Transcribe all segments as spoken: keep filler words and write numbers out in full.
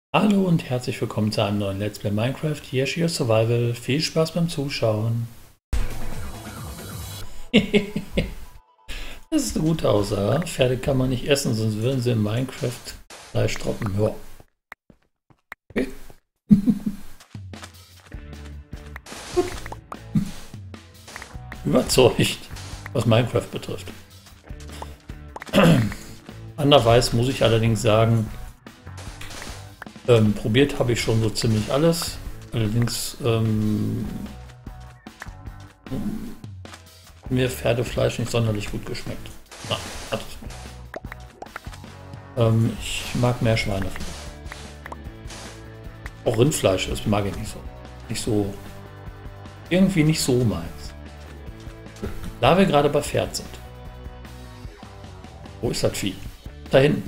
Hallo und herzlich willkommen zu einem neuen Let's Play Minecraft Yeshio Survival. Viel Spaß beim Zuschauen. Das ist eine gute Aussage. Pferde kann man nicht essen, sonst würden sie in Minecraft Fleisch droppen. Ja. Okay. Überzeugt, was Minecraft betrifft. Andererseits muss ich allerdings sagen, ähm, probiert habe ich schon so ziemlich alles. Allerdings ähm, mir Pferdefleisch nicht sonderlich gut geschmeckt. Na, hat es nicht. Ähm, ich mag mehr Schweinefleisch. Auch Rindfleisch, das mag ich nicht so. Nicht so. Irgendwie nicht so meins. Da wir gerade bei Pferd sind. Wo ist das Vieh? Da hinten.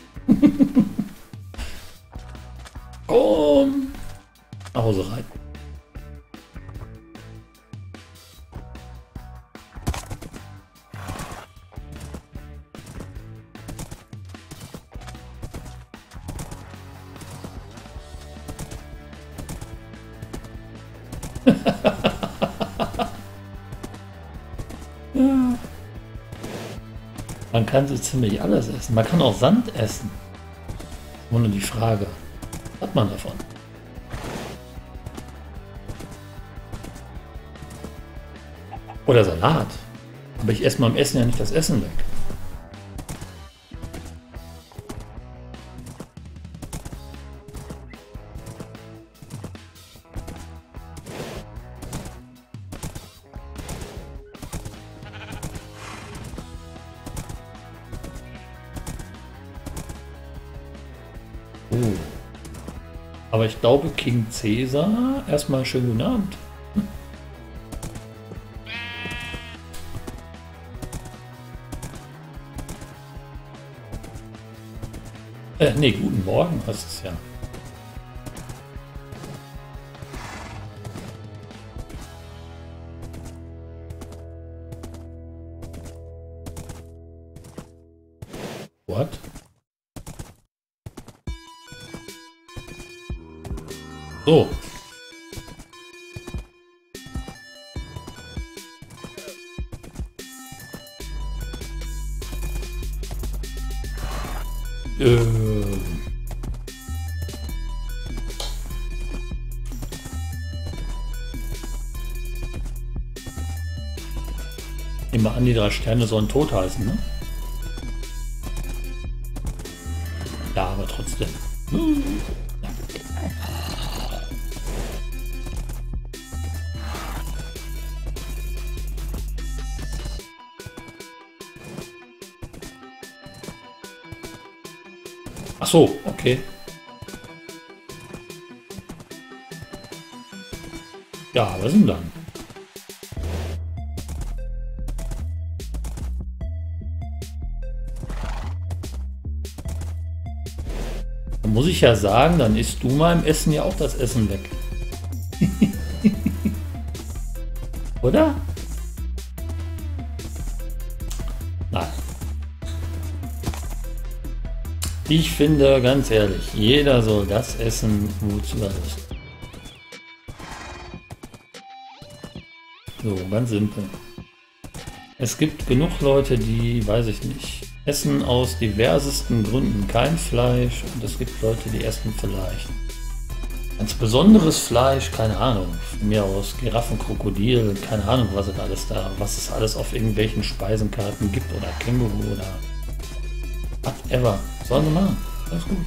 Komm! Nach Hause reiten. Ja. Man kann so ziemlich alles essen. Man kann auch Sand essen. Ohne die Frage. Was hat man davon? Oder Salat. Aber ich esse beim Essen ja nicht das Essen weg. Oh. Aber ich glaube, King Caesar, erstmal schönen guten Abend. Hm. Äh, nee, guten Morgen heißt es ja. What? So. Äh. Nehmen wir an, die drei Sterne sollen tot heißen, ne? Ja, aber trotzdem. Hm. Ach so, okay. Ja, was denn dann? Dann muss ich ja sagen, dann isst du meinem Essen ja auch das Essen weg. Oder? Nein. Ich finde, ganz ehrlich, jeder soll das essen, wozu er ist. So, ganz simpel. Es gibt genug Leute, die, weiß ich nicht, essen aus diversesten Gründen kein Fleisch und es gibt Leute, die essen vielleicht ganz besonderes Fleisch, keine Ahnung, von mir aus Giraffen, Krokodil, keine Ahnung, was es alles da, was es alles auf irgendwelchen Speisenkarten gibt oder Känguru oder whatever. Sollen sie machen. Alles gut.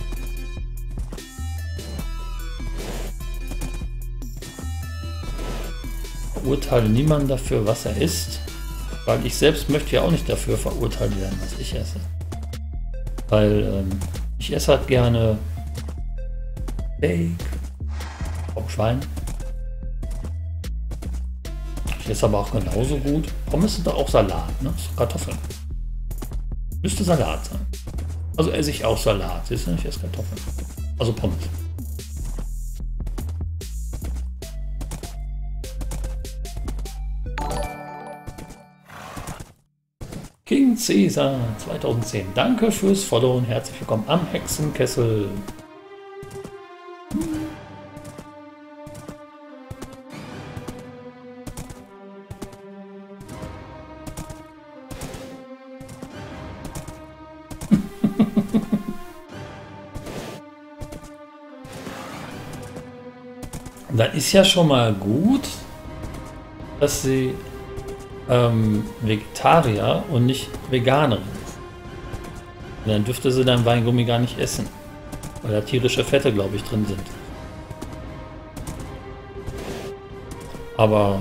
Verurteile niemanden dafür, was er isst, weil ich selbst möchte ja auch nicht dafür verurteilt werden, was ich esse. Weil ähm, ich esse halt gerne Steak vom Schwein. Ich esse aber auch genauso gut. Pommes sind doch auch Salat, ne? Kartoffeln. Müsste Salat sein. Also esse ich auch Salat, siehst du? Ich esse Kartoffeln. Also Pommes. King Caesar zweitausendzehn. Danke fürs Follow und herzlich willkommen am Hexenkessel. dann ist ja schon mal gut, dass sie ähm, Vegetarier und nicht Veganerin ist. Und dann dürfte sie dann Weingummi gar nicht essen, weil da tierische Fette, glaube ich, drin sind. Aber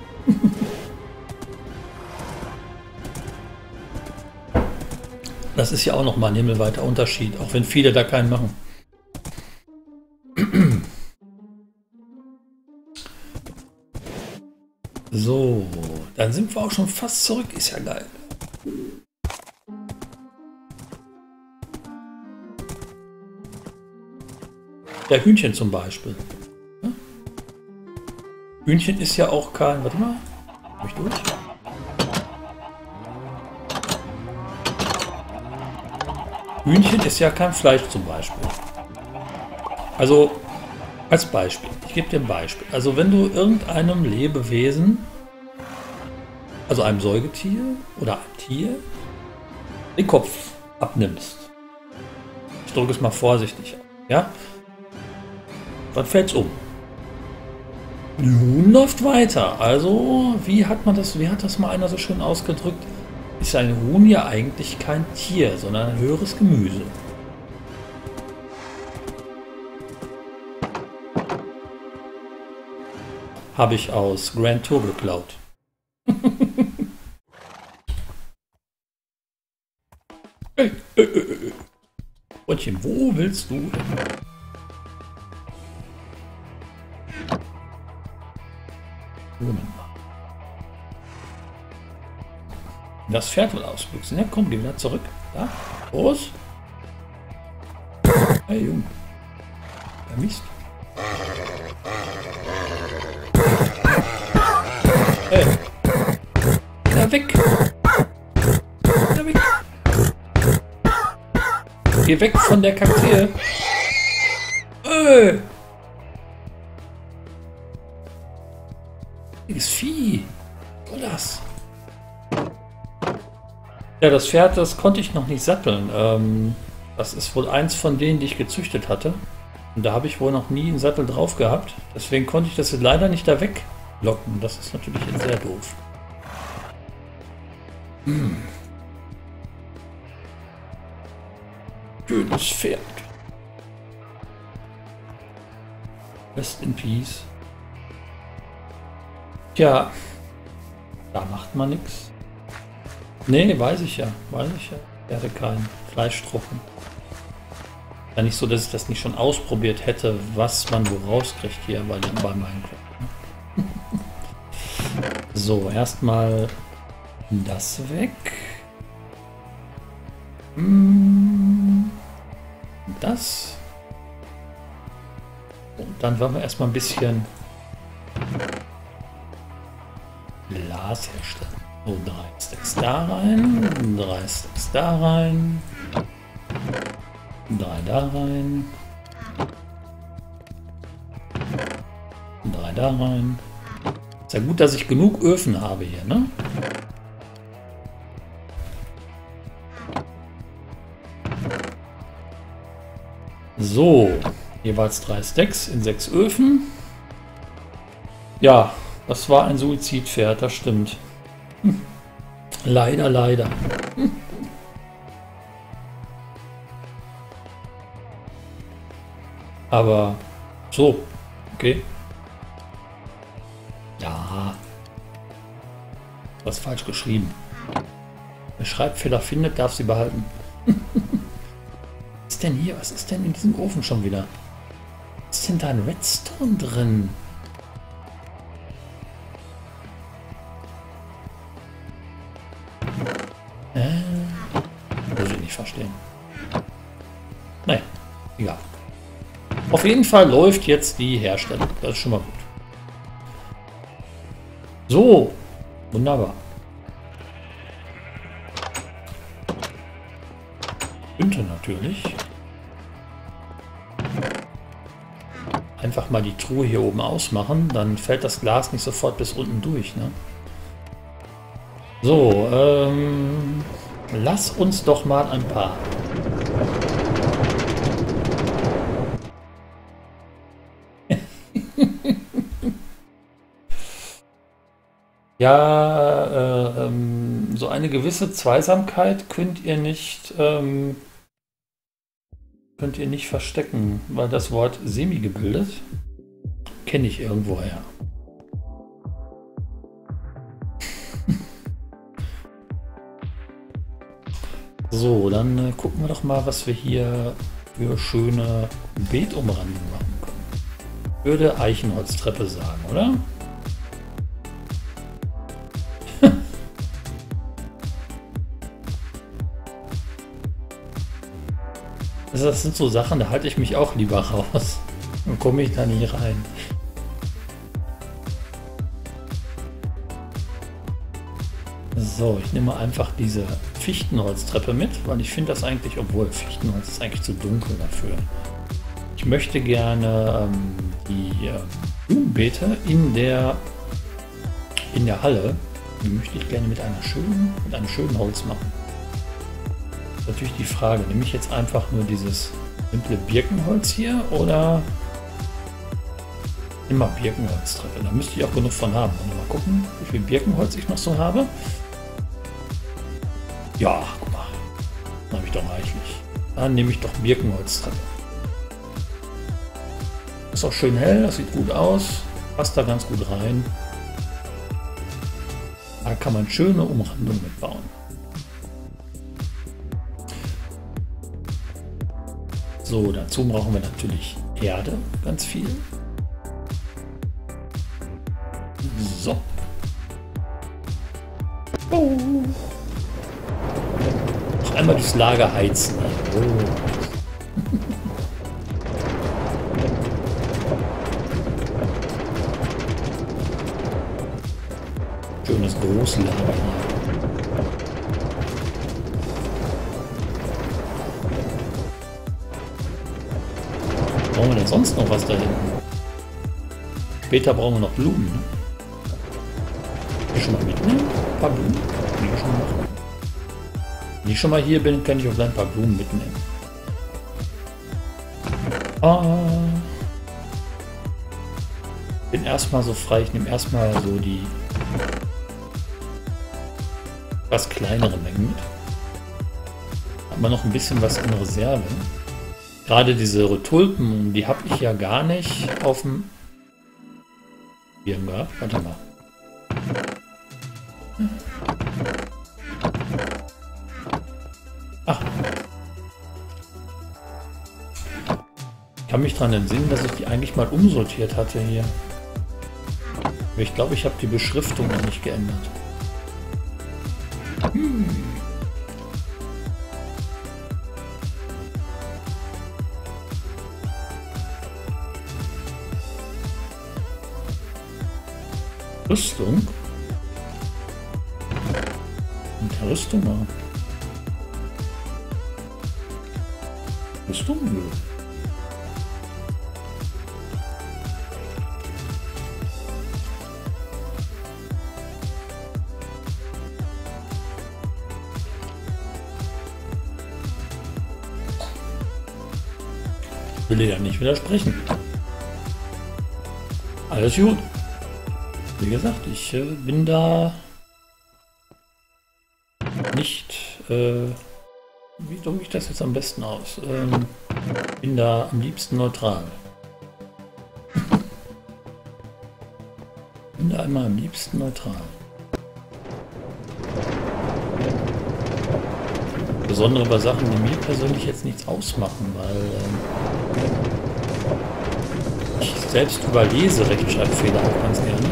das ist ja auch nochmal ein himmelweiter Unterschied, auch wenn viele da keinen machen. So, dann sind wir auch schon fast zurück. Ist ja geil. Der Hühnchen zum Beispiel. Ja? Hühnchen ist ja auch kein... Warte mal. Komm ich durch? Hühnchen ist ja kein Fleisch zum Beispiel. Also, als Beispiel. Ich gebe dir ein Beispiel. Also, wenn du irgendeinem Lebewesen, also einem Säugetier oder einem Tier, den Kopf abnimmst. Ich drücke es mal vorsichtig auf. Ja? Dann fällt es um. Nun läuft weiter. Also, wie hat man das, wie hat das mal einer so schön ausgedrückt? Ist ein Huhn ja eigentlich kein Tier, sondern ein höheres Gemüse. Habe ich aus Grand Tour geklaut. Hey, äh, äh, Freundchen, wo willst du hin? Moment mal. Das Pferd will ausbüchsen. Ja, komm, geh wieder zurück. Da, los. Hey, Junge. Der Mist. Hey. Da weg. Da weg. Geh weg von der Kakteen. Äh. Das Vieh. Was ist das? Ja, das Pferd, das konnte ich noch nicht satteln. Ähm, das ist wohl eins von denen, die ich gezüchtet hatte. Und da habe ich wohl noch nie einen Sattel drauf gehabt. Deswegen konnte ich das jetzt leider nicht da weglocken. Das ist natürlich jetzt sehr doof. Hm. Schönes Pferd. Rest in Peace. Tja, da macht man nichts. Nee, weiß ich ja, weiß ich ja. Ich hatte keinen Fleischtropfen. Ja, nicht so, dass ich das nicht schon ausprobiert hätte, was man wo rauskriegt hier bei, dem, bei Minecraft. So, erstmal das weg. Das. Und dann wollen wir erstmal ein bisschen Glas herstellen. So, drei Stacks da rein, drei Stacks da rein, drei da rein, drei da rein. Ist ja gut, dass ich genug Öfen habe hier, ne? So, jeweils drei Stacks in sechs Öfen. Ja, das war ein Suizidpferd, das stimmt. Hm. Leider, leider. Hm. Aber so, okay. Ja, was falsch geschrieben. Wer Schreibfehler findet, darf sie behalten. Was ist denn hier? Was ist denn in diesem Ofen schon wieder? Was ist denn da ein Redstone drin? Äh, muss ich nicht verstehen. Naja, egal. Auf jeden Fall läuft jetzt die Herstellung. Das ist schon mal gut. So, wunderbar. Könnte natürlich einfach mal die Truhe hier oben ausmachen, dann fällt das Glas nicht sofort bis unten durch, ne? So, ähm, lass uns doch mal ein paar Ja, äh, ähm, so eine gewisse Zweisamkeit könnt ihr nicht, ähm, könnt ihr nicht verstecken, weil das Wort semi-gebildet kenne ich irgendwoher. So, dann äh, gucken wir doch mal, was wir hier für schöne Beetumrandungen machen können. Ich würde Eichenholztreppe sagen, oder? Das sind so Sachen, da halte ich mich auch lieber raus. Dann komme ich da nie rein. So, ich nehme einfach diese Fichtenholztreppe mit, weil ich finde das eigentlich, obwohl Fichtenholz ist eigentlich zu dunkel dafür. Ich möchte gerne ähm, die äh, Blumenbeete in der, in der Halle, die möchte ich gerne mit einer schönen, mit einem schönen Holz machen. Das ist natürlich die Frage, nehme ich jetzt einfach nur dieses simple Birkenholz hier oder immer Birkenholztreppe? Da müsste ich auch genug von haben. Und mal gucken, wie viel Birkenholz ich noch so habe. Ja, guck mal, dann habe ich doch reichlich. Dann nehme ich doch Birkenholztreppe. Ist auch schön hell, das sieht gut aus, passt da ganz gut rein. Da kann man schöne Umrandung mitbauen. So, dazu brauchen wir natürlich Erde, ganz viel. So. Oh. Noch einmal durchs Lager heizen. Oh. Schönes großes Lager hier. Brauchen wir denn sonst noch was da hinten? Später brauchen wir noch Blumen. Ne? Kann ich schon mal mitnehmen? Ein paar Blumen? Kann ich schon mal machen. Wenn ich schon mal hier bin, kann ich auch gleich ein paar Blumen mitnehmen. Ah. Bin erstmal so frei. Ich nehme erstmal so die etwas kleinere Mengen mit. Hat man noch ein bisschen was in Reserve. Gerade diese Tulpen, die habe ich ja gar nicht auf dem Schirm gehabt. Warte mal. Ach. Ich kann mich daran entsinnen, dass ich die eigentlich mal umsortiert hatte hier. Aber ich glaube, ich habe die Beschriftung noch nicht geändert. Hm. Rüstung? Mit der Rüstung mal. Rüstung? Nö. Will ich ja nicht widersprechen. Alles gut. Wie gesagt, ich äh, bin da nicht, äh, wie drücke ich das jetzt am besten aus? Ähm, bin da am liebsten neutral. Bin da immer am liebsten neutral. Besondere bei Sachen, die mir persönlich jetzt nichts ausmachen, weil ähm, ich selbst überlese Rechtschreibfehler auch ganz gerne.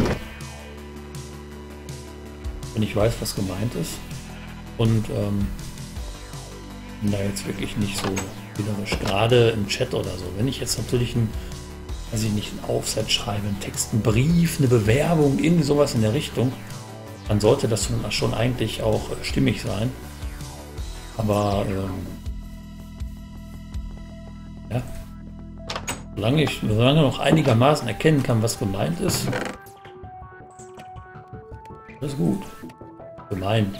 Wenn ich weiß, was gemeint ist. Und ähm, bin da jetzt wirklich nicht so wählerisch, gerade im Chat oder so. Wenn ich jetzt natürlich einen, weiß ich nicht, einen Aufsatz schreibe, einen Text, einen Brief, eine Bewerbung, irgendwie sowas in der Richtung, dann sollte das schon eigentlich auch äh, stimmig sein. Aber ähm, ja, solange ich solange noch einigermaßen erkennen kann, was gemeint ist, ist gut. Gemeint.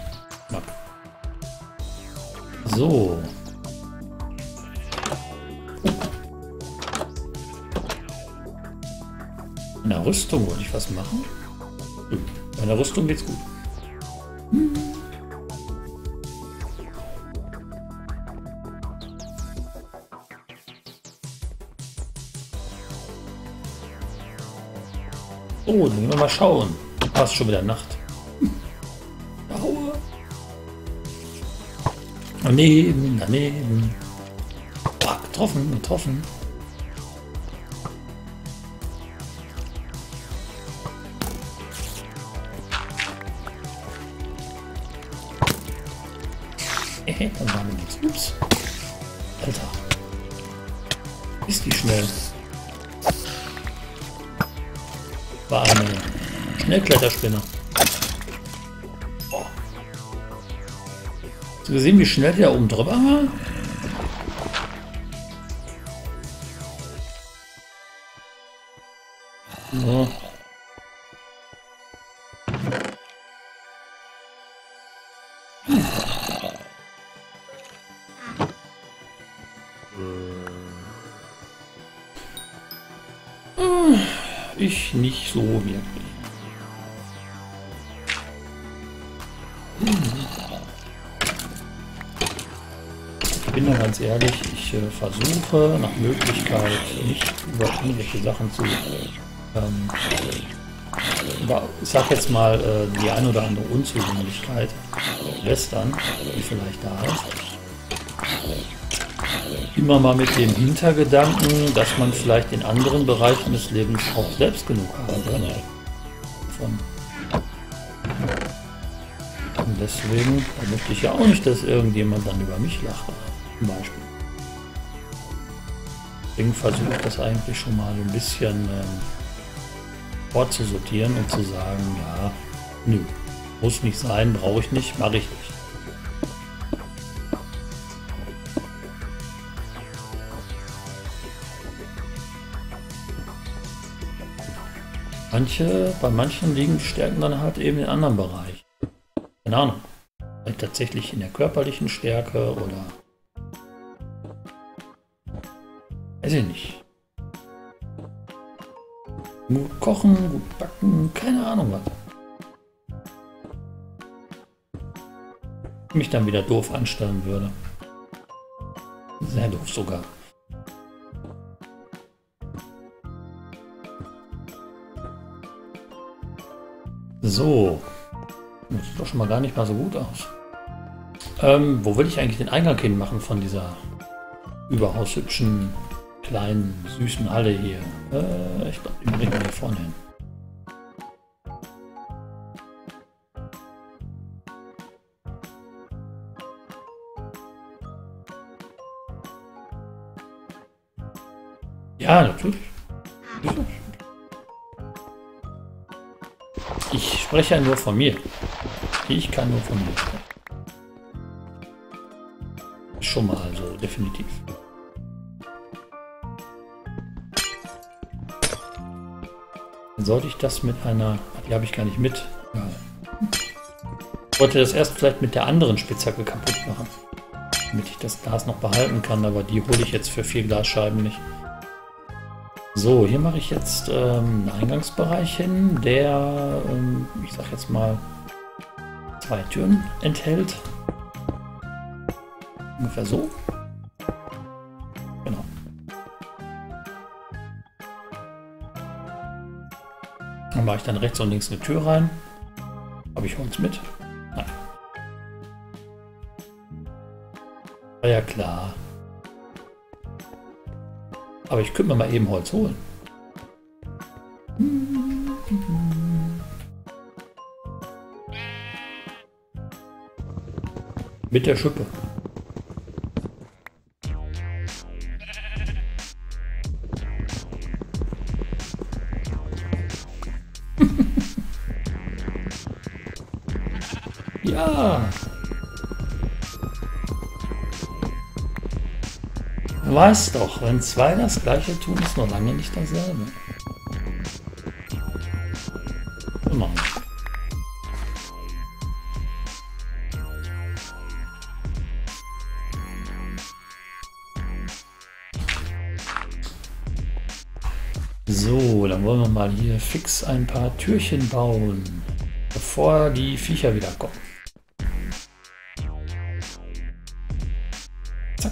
So. In der Rüstung wollte ich was machen. Meiner Rüstung geht's gut. Oh, dann gehen wir mal schauen. Passt schon wieder Nacht. Aua. Daneben, daneben. Ah, getroffen, getroffen. Äh, dann haben wir nichts. Ups. Alter. Ist die schnell. War eine Schnellkletterspinne. Oh. Hast du gesehen, wie schnell die da oben drüber war? So. Ich nicht so wirklich. Ich bin da ganz ehrlich, ich äh, versuche nach Möglichkeit nicht über irgendwelche Sachen zu ähm, ich sag jetzt mal äh, die ein oder andere Unzulänglichkeit lästern, die vielleicht da ist. Immer mal mit dem Hintergedanken, dass man vielleicht in anderen Bereichen des Lebens auch selbst genug haben könnte. Von. Und deswegen da möchte ich ja auch nicht, dass irgendjemand dann über mich lacht, zum Beispiel. Deswegen versuche ich das eigentlich schon mal ein bisschen ähm, vorzusortieren und zu sagen, ja, nö, muss nicht sein, brauche ich nicht, mache ich nicht. Manche, bei manchen liegen die Stärken dann halt eben in anderen Bereich. Keine Ahnung. Vielleicht tatsächlich in der körperlichen Stärke oder weiß ich nicht. Gut kochen, gut backen, keine Ahnung was. Mich dann wieder doof anstellen würde. Sehr doof sogar. So, das sieht doch schon mal gar nicht mal so gut aus. Ähm, wo will ich eigentlich den Eingang hin machen von dieser überaus hübschen, kleinen, süßen Halle hier? Äh, ich glaube, die bringen wir hier vorne hin. Ja, natürlich. Ich spreche ja nur von mir. Ich kann nur von mir sprechen. Schon mal so, definitiv. Dann sollte ich das mit einer... Die habe ich gar nicht mit. Ja. Ich wollte das erst vielleicht mit der anderen Spitzhacke kaputt machen. Damit ich das Glas noch behalten kann, aber die hole ich jetzt für vier Glasscheiben nicht. So, hier mache ich jetzt ähm, einen Eingangsbereich hin, der, ähm, ich sag jetzt mal, zwei Türen enthält. Ungefähr so. Genau. Dann mache ich dann rechts und links eine Tür rein. Habe ich Holz mit? Nein. War ja klar. Aber ich könnte mir mal eben Holz holen. Mit der Schippe. Ja. Du weißt doch, wenn zwei das gleiche tun, ist noch lange nicht dasselbe. Immer. So, dann wollen wir mal hier fix ein paar Türchen bauen. bevor die Viecher wiederkommen. Zack.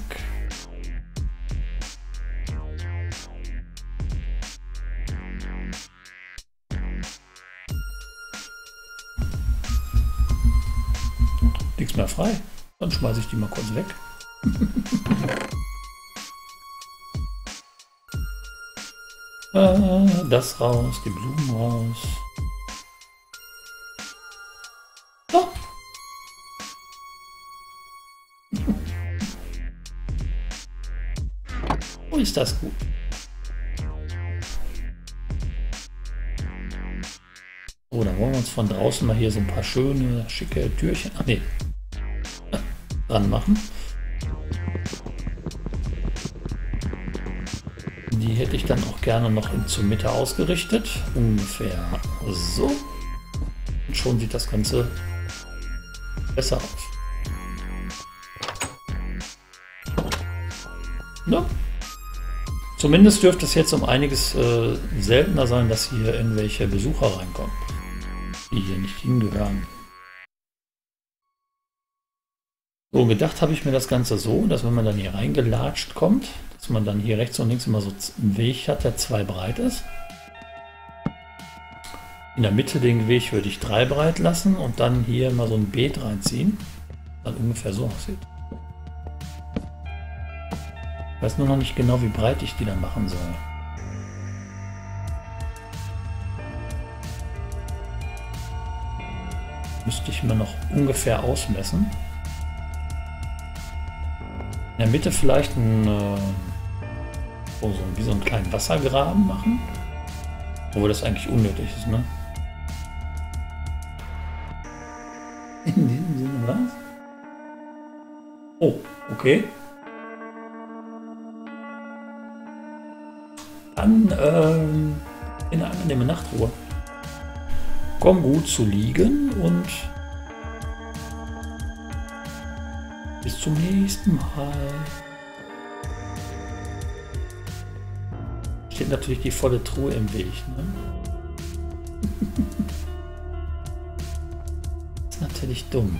Nichts mehr frei. Dann schmeiße ich die mal kurz weg. ah, das raus, die Blumen raus. Oh. Oh, ist das gut. So, dann wollen wir uns von draußen mal hier so ein paar schöne, schicke Türchen, ach nee, dran machen. Die hätte ich dann auch gerne noch in zur Mitte ausgerichtet. Ungefähr so. Und schon sieht das Ganze besser aus. Ne? Zumindest dürfte es jetzt um einiges äh, seltener sein, dass hier irgendwelche Besucher reinkommen, die hier nicht hingehören. So, gedacht habe ich mir das Ganze so, dass wenn man dann hier reingelatscht kommt, dass man dann hier rechts und links immer so einen Weg hat, der zwei breit ist. In der Mitte den Weg würde ich drei breit lassen und dann hier mal so ein Beet reinziehen. Dann ungefähr so aussieht. Ich weiß nur noch nicht genau, wie breit ich die dann machen soll. Müsste ich mir noch ungefähr ausmessen. In der Mitte vielleicht ein, äh, oh, so, wie so einen kleinen Wassergraben machen. Obwohl das eigentlich unnötig ist, ne? In diesem Sinne was? Oh, okay. Dann ähm, in einer angenehmen Nachtruhe. Komm gut zu liegen und bis zum nächsten Mal. Steht natürlich die volle Truhe im Weg. Ne? Das ist natürlich dumm.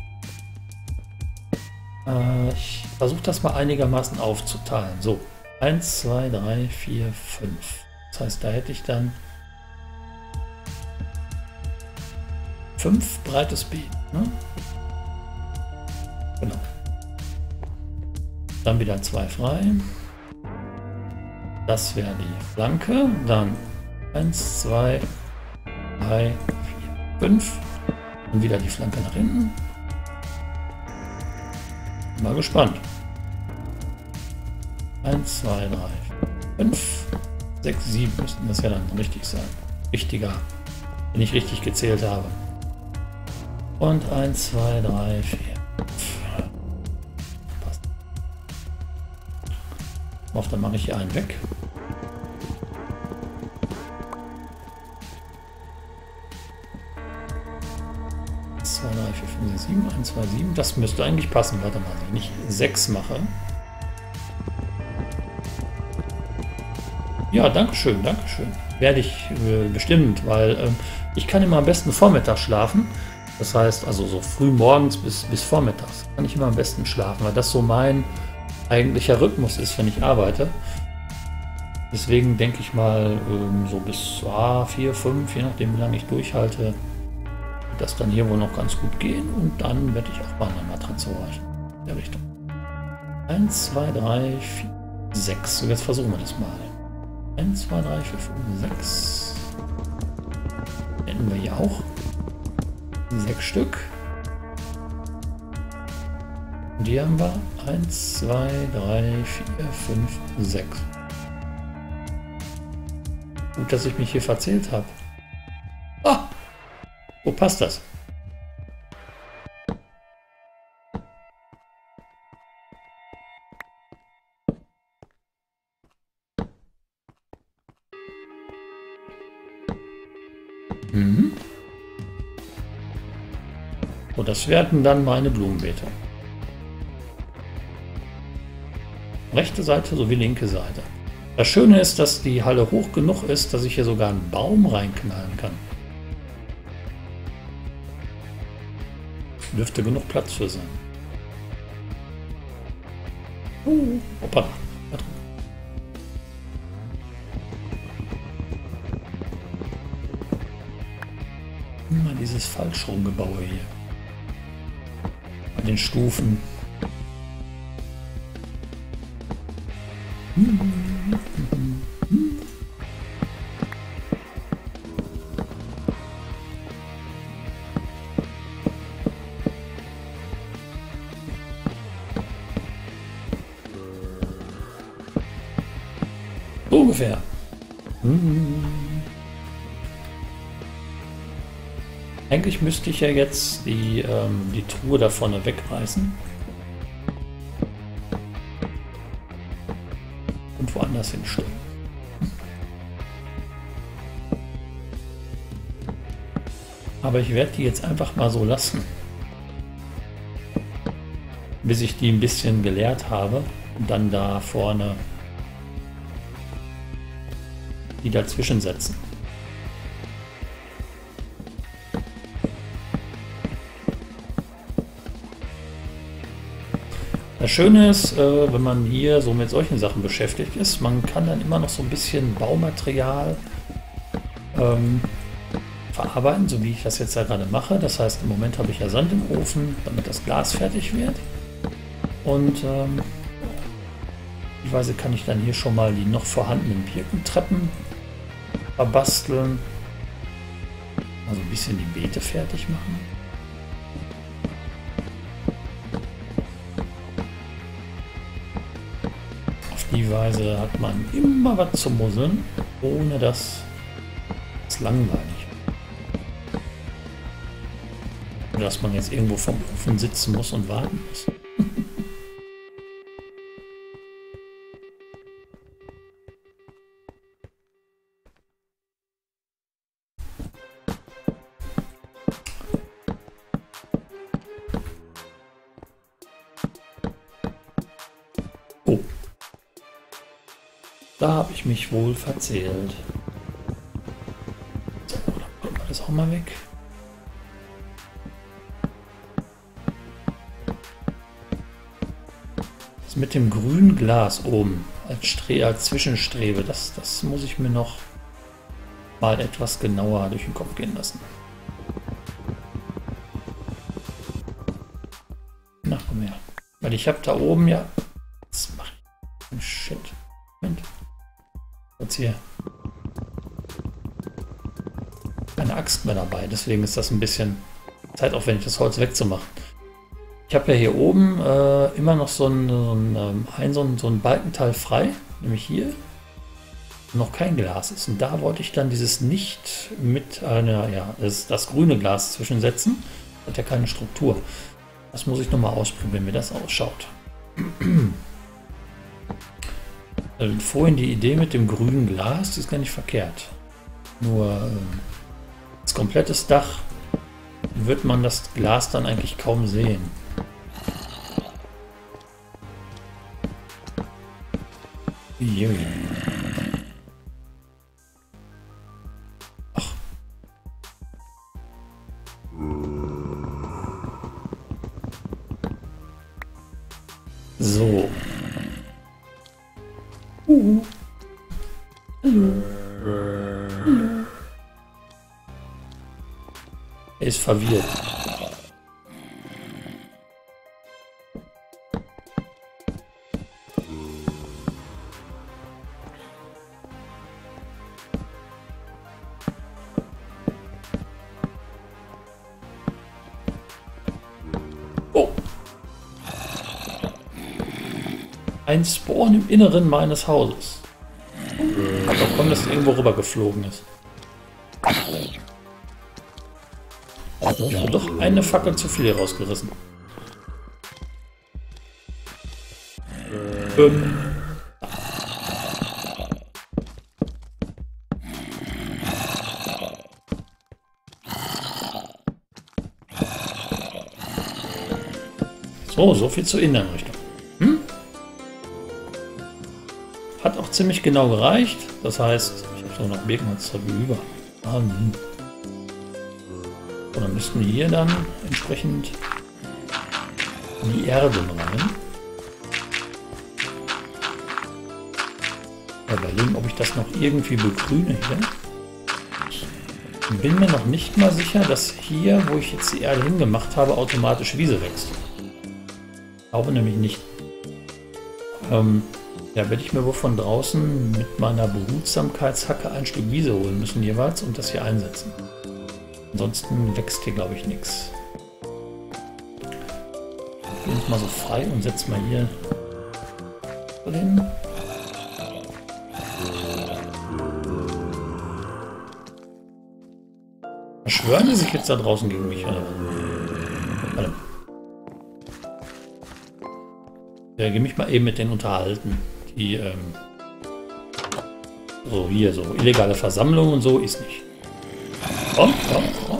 Äh, ich versuche das mal einigermaßen aufzuteilen. So, eins, zwei, drei, vier, fünf. Das heißt, da hätte ich dann fünf breites Beet. Ne? Genau. Dann wieder zwei frei. Das wäre die Flanke. Dann eins, zwei, drei, vier, fünf. Und wieder die Flanke nach hinten. Mal gespannt. eins, zwei, drei, fünf, sechs, sieben müssten das ja dann richtig sein. Richtiger, wenn ich richtig gezählt habe. Und eins, zwei, drei, vier, fünf. Passt. Auf, dann mache ich hier einen weg. zwei, drei, vier, fünf, sechs, sieben, eins, zwei, sieben. Das müsste eigentlich passen. Warte mal, wenn ich sechs mache. Ja, danke schön, danke schön. Werde ich äh, bestimmt, weil äh, ich kann immer am besten vormittags schlafen. Das heißt, also so früh morgens bis, bis vormittags kann ich immer am besten schlafen, weil das so mein eigentlicher Rhythmus ist, wenn ich arbeite. Deswegen denke ich mal, ähm, so bis ah, vier, fünf, je nachdem wie lange ich durchhalte, wird das dann hier wohl noch ganz gut gehen und dann werde ich auch mal eine Matratze reichen. In der Richtung. eins, zwei, drei, vier, sechs. So, jetzt versuchen wir das mal. eins, zwei, drei, vier, fünf, sechs. Enden wir hier auch. sechs Stück. Und hier haben wir eins, zwei, drei, vier, fünf, sechs. Gut, dass ich mich hier verzählt habe. Ah! Wo passt das? Mhm. So, das werden dann meine Blumenbeete. Rechte Seite sowie linke Seite. Das Schöne ist, dass die Halle hoch genug ist, dass ich hier sogar einen Baum reinknallen kann. dürfte genug Platz für sein. Uh, hoppala. Immer dieses Falschrumgebaue hier. Bei den Stufen. Ungefähr. Hm. Eigentlich müsste ich ja jetzt die, ähm, die Truhe da vorne wegreißen. Und woanders hinstellen. Aber ich werde die jetzt einfach mal so lassen. Bis ich die ein bisschen geleert habe. Und dann da vorne die dazwischen setzen. Das Schöne ist, äh, wenn man hier so mit solchen Sachen beschäftigt ist, man kann dann immer noch so ein bisschen Baumaterial ähm, verarbeiten, so wie ich das jetzt ja gerade mache. Das heißt, im Moment habe ich ja Sand im Ofen, damit das Glas fertig wird. Und ähm, die Weise kann ich dann hier schon mal die noch vorhandenen Birkentreppen verbasteln. Also ein bisschen die Beete fertig machen. Auf die Weise hat man immer was zu muzzeln, ohne dass es langweilig ist. Oder dass man jetzt irgendwo vom Ofen sitzen muss und warten muss. Oh, da habe ich mich wohl verzählt. So, dann kommt das auch mal weg. Das mit dem grünen Glas oben als, Stre als Zwischenstrebe, das, das muss ich mir noch mal etwas genauer durch den Kopf gehen lassen. Na, komm her. Weil ich habe da oben ja... Was mache ich? Shit. Moment. Jetzt hier. Keine Axt mehr dabei, deswegen ist das ein bisschen zeitaufwendig, das Holz wegzumachen. Ich habe ja hier oben äh, immer noch so ein, so, ein, ein, so, ein, so ein Balkenteil frei, nämlich hier, wo noch kein Glas ist. Und da wollte ich dann dieses nicht mit einer, ja, das, das grüne Glas zwischensetzen. Hat ja keine Struktur. Das muss ich nochmal ausprobieren, wie das ausschaut. Also vorhin die Idee mit dem grünen Glas, die ist gar nicht verkehrt. Nur äh, als komplettes Dach wird man das Glas dann eigentlich kaum sehen. Ach. So. Uh. Er ist verwirrt. Oh. Ein Spawn im Inneren meines Hauses. Aber komm, dass irgendwo rüber geflogen ist. Ich habe doch eine Fackel zu viel rausgerissen. Ähm. So, so viel zur Innenrichtung. Hm? Hat auch ziemlich genau gereicht. Das heißt, ich habe so noch Birkenholz über. Ah, hm. Und dann müssten wir hier dann entsprechend in die Erden rein. Mal überlegen, ob ich das noch irgendwie begrüne hier. Ich bin mir noch nicht mal sicher, dass hier, wo ich jetzt die Erde hingemacht habe, automatisch Wiese wächst. Ich glaube nämlich nicht. Ähm, ja, werde ich mir wohl von draußen mit meiner Behutsamkeitshacke ein Stück Wiese holen müssen jeweils und das hier einsetzen. Ansonsten wächst hier, glaube ich, nichts. Ich bin jetzt mal so frei und setze mal hier hin. Schwören die sich jetzt da draußen gegen mich, oder? Warte. Ja, geh mich mal eben mit denen unterhalten. Die, ähm... so, hier, so illegale Versammlung und so ist nicht. Komm, komm, komm.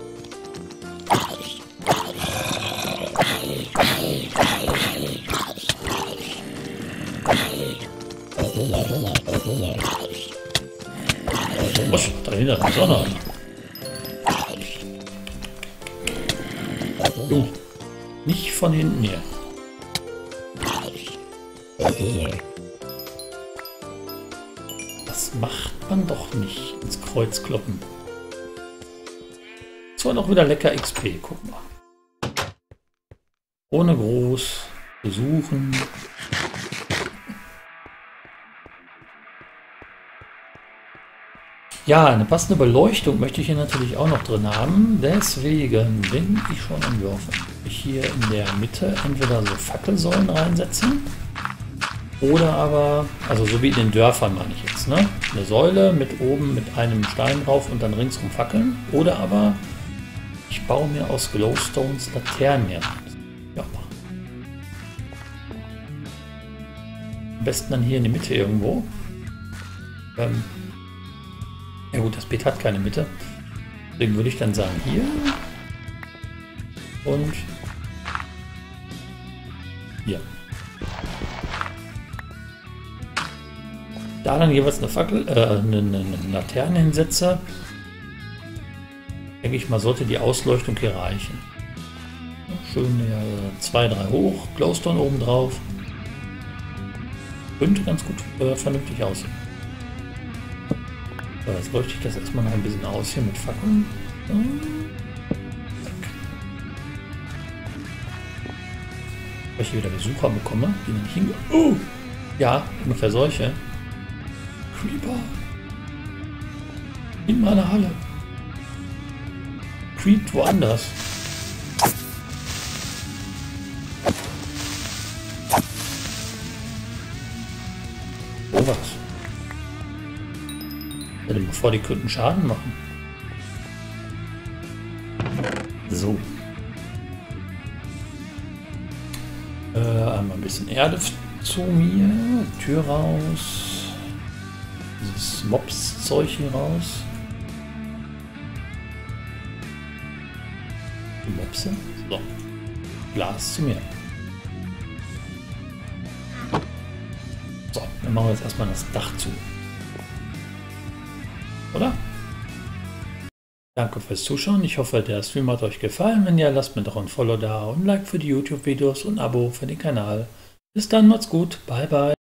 Was? Dahinter ist Sonne. Du, nicht von hinten her. Das macht man doch nicht ins Kreuz kloppen. So, noch wieder lecker X P, guck mal. Ohne groß besuchen. Ja, eine passende Beleuchtung möchte ich hier natürlich auch noch drin haben. Deswegen bin ich schon am Würfeln. Ich hier in der Mitte entweder so Fackelsäulen reinsetzen. Oder aber, also so wie in den Dörfern meine ich jetzt, ne? Eine Säule mit oben mit einem Stein drauf und dann ringsum Fackeln. Oder aber ich baue mir aus Glowstones Laternen her. Ja. Am besten dann hier in die Mitte irgendwo. Ähm, ja gut, das Beet hat keine Mitte. Deswegen würde ich dann sagen hier. Und hier. Da dann jeweils eine Fackel, äh, eine, eine, eine Laterne hinsetze. Denke ich mal, sollte die Ausleuchtung hier reichen. Schön äh, zwei, drei hoch, Glowstone oben drauf. Könnte ganz gut äh, vernünftig aussehen. So, jetzt leuchte ich das erstmal noch ein bisschen aus hier mit Fackeln. So. Weil ich hier wieder Besucher bekomme, die nicht hingehen. Oh! Ja, ungefähr solche. Creeper. In meiner Halle. Creept woanders. Oh was. Stell dir mal vor, die könnten Schaden machen. So. Äh, einmal ein bisschen Erde zu mir. Tür raus. Dieses Mops-Zeug hier raus. Die Mopse. So. Glas zu mir. So, dann machen wir jetzt erstmal das Dach zu. Oder? Danke fürs Zuschauen. Ich hoffe, der Stream hat euch gefallen. Wenn ja, lasst mir doch ein Follow da und ein Like für die YouTube-Videos und ein Abo für den Kanal. Bis dann, macht's gut. Bye, bye.